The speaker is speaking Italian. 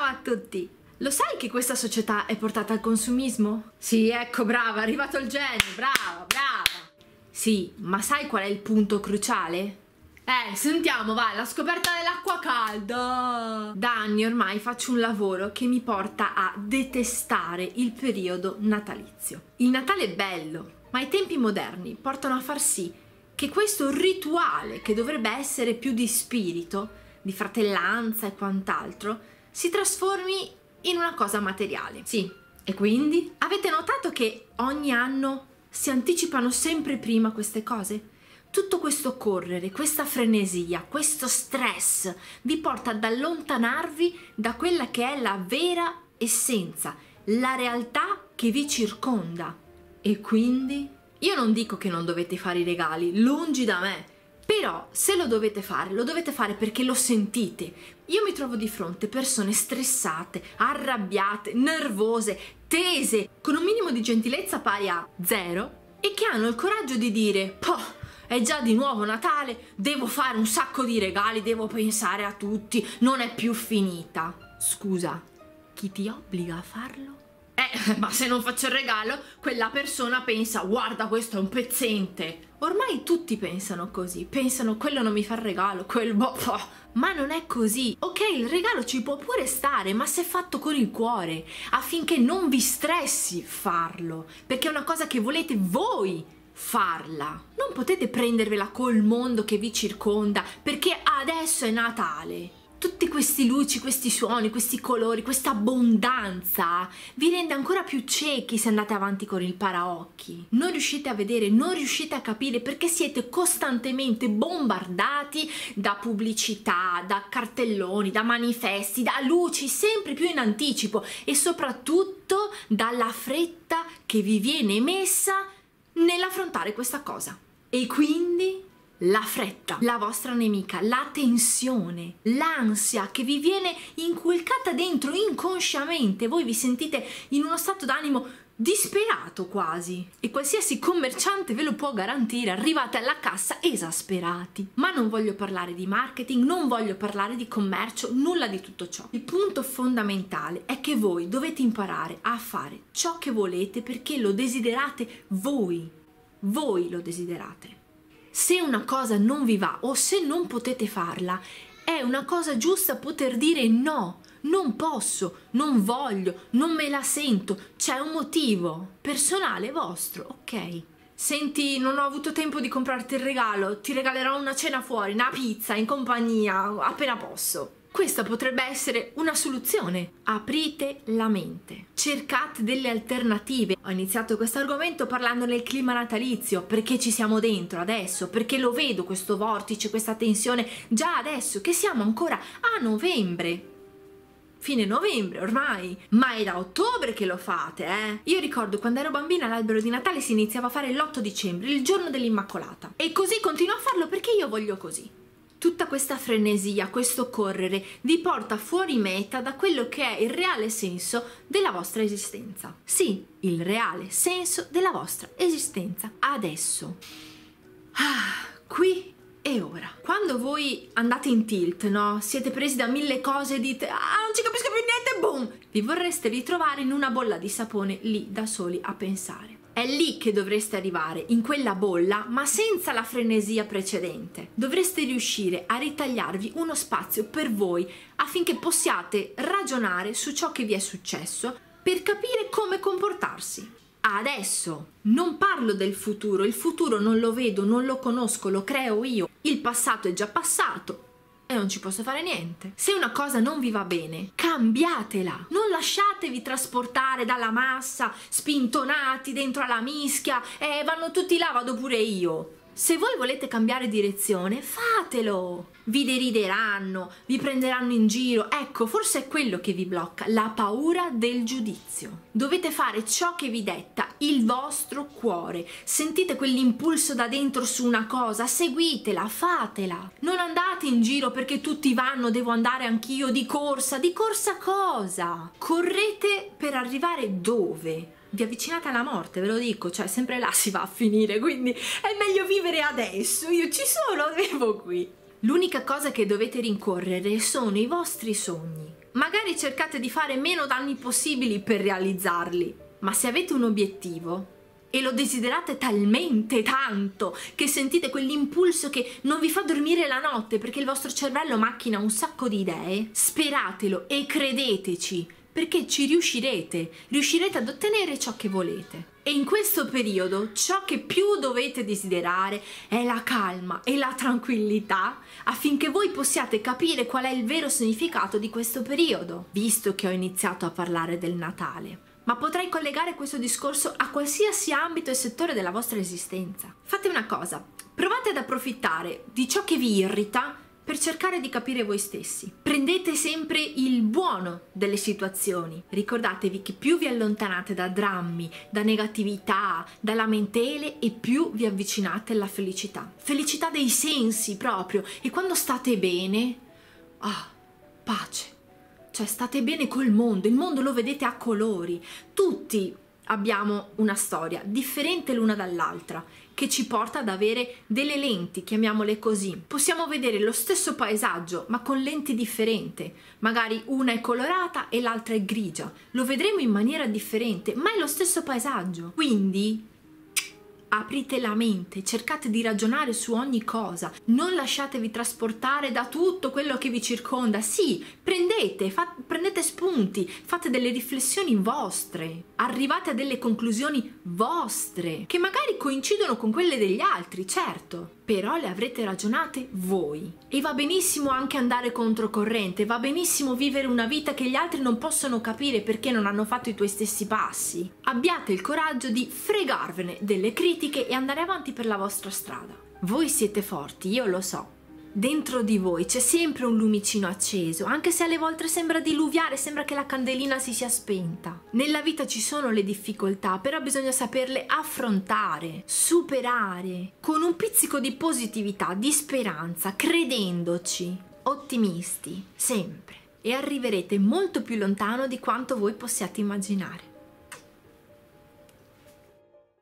Ciao a tutti! Lo sai che questa società è portata al consumismo? Sì, ecco, brava, è arrivato il genio, brava, brava! Sì, ma sai qual è il punto cruciale? Sentiamo, vai, la scoperta dell'acqua calda! Da anni ormai faccio un lavoro che mi porta a detestare il periodo natalizio. Il Natale è bello, ma i tempi moderni portano a far sì che questo rituale, che dovrebbe essere più di spirito, di fratellanza e quant'altro, si trasformi in una cosa materiale. Sì, e quindi? Avete notato che ogni anno si anticipano sempre prima queste cose? Tutto questo correre, questa frenesia, questo stress vi porta ad allontanarvi da quella che è la vera essenza, la realtà che vi circonda. E quindi? Io non dico che non dovete fare i regali, lungi da me. Però se lo dovete fare perché lo sentite. Io mi trovo di fronte persone stressate, arrabbiate, nervose, tese, con un minimo di gentilezza pari a 0 e che hanno il coraggio di dire è già di nuovo Natale, devo fare un sacco di regali, devo pensare a tutti, non è più finita. Scusa, chi ti obbliga a farlo? Ma se non faccio il regalo, quella persona pensa, guarda, questo è un pezzente. Ormai tutti pensano così, pensano, quello non mi fa il regalo, ma non è così. Ok, il regalo ci può pure stare, ma se fatto con il cuore, affinché non vi stressi farlo, perché è una cosa che volete voi farla. Non potete prendervela col mondo che vi circonda, perché adesso è Natale. Tutti questi luci, questi suoni, questi colori, questa abbondanza vi rende ancora più ciechi se andate avanti con il paraocchi. Non riuscite a vedere, non riuscite a capire perché siete costantemente bombardati da pubblicità, da cartelloni, da manifesti, da luci sempre più in anticipo e soprattutto dalla fretta che vi viene messa nell'affrontare questa cosa. E quindi la fretta, la vostra nemica, la tensione, l'ansia che vi viene inculcata dentro inconsciamente, voi vi sentite in uno stato d'animo disperato quasi e qualsiasi commerciante ve lo può garantire, arrivate alla cassa esasperati. Ma non voglio parlare di marketing, non voglio parlare di commercio, nulla di tutto ciò. Il punto fondamentale è che voi dovete imparare a fare ciò che volete perché lo desiderate voi lo desiderate. Se una cosa non vi va o se non potete farla, è una cosa giusta poter dire no, non posso, non voglio, non me la sento, c'è un motivo personale vostro, ok? Senti, non ho avuto tempo di comprarti il regalo, ti regalerò una cena fuori, una pizza in compagnia, appena posso. Questa potrebbe essere una soluzione. Aprite la mente, cercate delle alternative. Ho iniziato questo argomento parlando del clima natalizio, perché ci siamo dentro adesso, perché lo vedo questo vortice, questa tensione già adesso, che siamo ancora a novembre. Fine novembre ormai, ma è da ottobre che lo fate, Io ricordo quando ero bambina l'albero di Natale si iniziava a fare l'8 dicembre, il giorno dell'Immacolata. E così continuo a farlo perché io voglio così. Tutta questa frenesia, questo correre, vi porta fuori meta da quello che è il reale senso della vostra esistenza. Sì, il reale senso della vostra esistenza adesso. Qui e ora. Quando voi andate in tilt, no? Siete presi da 1000 cose e dite non ci capisco più niente, boom! Vi vorreste ritrovare in una bolla di sapone lì da soli a pensare. È lì che dovreste arrivare, in quella bolla, ma senza la frenesia precedente. Dovreste riuscire a ritagliarvi uno spazio per voi affinché possiate ragionare su ciò che vi è successo per capire come comportarsi. Adesso non parlo del futuro, il futuro non lo vedo, non lo conosco, lo creo io. Il passato è già passato e non ci posso fare niente. Se una cosa non vi va bene, cambiatela. Non lasciatevi trasportare dalla massa, spintonati dentro alla mischia. Vanno tutti là, vado pure io. Se voi volete cambiare direzione, fatelo. Vi derideranno, vi prenderanno in giro. Ecco, forse è quello che vi blocca, la paura del giudizio. Dovete fare ciò che vi detta il vostro cuore. Sentite quell'impulso da dentro su una cosa, seguitela, fatela. Non andate in giro perché tutti vanno, devo andare anch'io di corsa. Di corsa cosa? Correte per arrivare dove? Vi avvicinate alla morte, ve lo dico, cioè sempre là si va a finire, quindi è meglio vivere adesso, io ci sono, vivo qui. L'unica cosa che dovete rincorrere sono i vostri sogni. magari cercate di fare meno danni possibili per realizzarli, ma se avete un obiettivo e lo desiderate talmente tanto che sentite quell'impulso che non vi fa dormire la notte perché il vostro cervello macchina un sacco di idee, speratelo e credeteci, perché ci riuscirete ad ottenere ciò che volete. E in questo periodo ciò che più dovete desiderare è la calma e la tranquillità affinché voi possiate capire qual è il vero significato di questo periodo, visto che ho iniziato a parlare del Natale. Ma potrei collegare questo discorso a qualsiasi ambito e settore della vostra esistenza. Fate una cosa, provate ad approfittare di ciò che vi irrita per cercare di capire voi stessi. Prendete sempre il buono delle situazioni. Ricordatevi che più vi allontanate da drammi, da negatività, da lamentele e più vi avvicinate alla felicità. Felicità dei sensi proprio. E quando state bene, pace. Cioè state bene col mondo, il mondo lo vedete a colori. Tutti abbiamo una storia differente l'una dall'altra che ci porta ad avere delle lenti, chiamiamole così. Possiamo vedere lo stesso paesaggio ma con lenti differenti, magari una è colorata e l'altra è grigia, lo vedremo in maniera differente ma è lo stesso paesaggio. Quindi aprite la mente, cercate di ragionare su ogni cosa, non lasciatevi trasportare da tutto quello che vi circonda. Sì, prendete spunti, fate delle riflessioni vostre, arrivate a delle conclusioni vostre, che magari coincidono con quelle degli altri, certo, però le avrete ragionate voi. E va benissimo anche andare controcorrente, va benissimo vivere una vita che gli altri non possono capire perché non hanno fatto i tuoi stessi passi. Abbiate il coraggio di fregarvene delle critiche e andare avanti per la vostra strada. Voi siete forti, io lo so. Dentro di voi c'è sempre un lumicino acceso, anche se alle volte sembra diluviare, sembra che la candelina si sia spenta. Nella vita ci sono le difficoltà, però bisogna saperle affrontare, superare, con un pizzico di positività, di speranza, credendoci, ottimisti, sempre. E arriverete molto più lontano di quanto voi possiate immaginare.